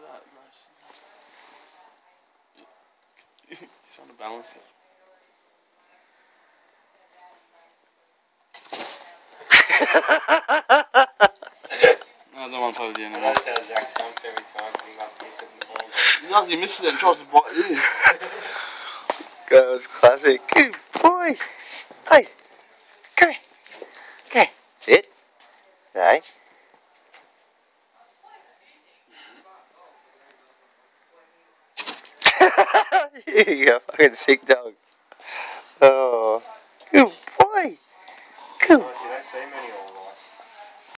that. He's trying to balance it. I don't want to play with you anymore. Notice how Zach stumps every time because he must miss it in the ball. He does, he misses it and tries to bite it in. Goes classic. Good boy. Hey, come here. Okay, sit. No. You fucking sick dog. Oh, good boy. Good. Oh, you don't see many all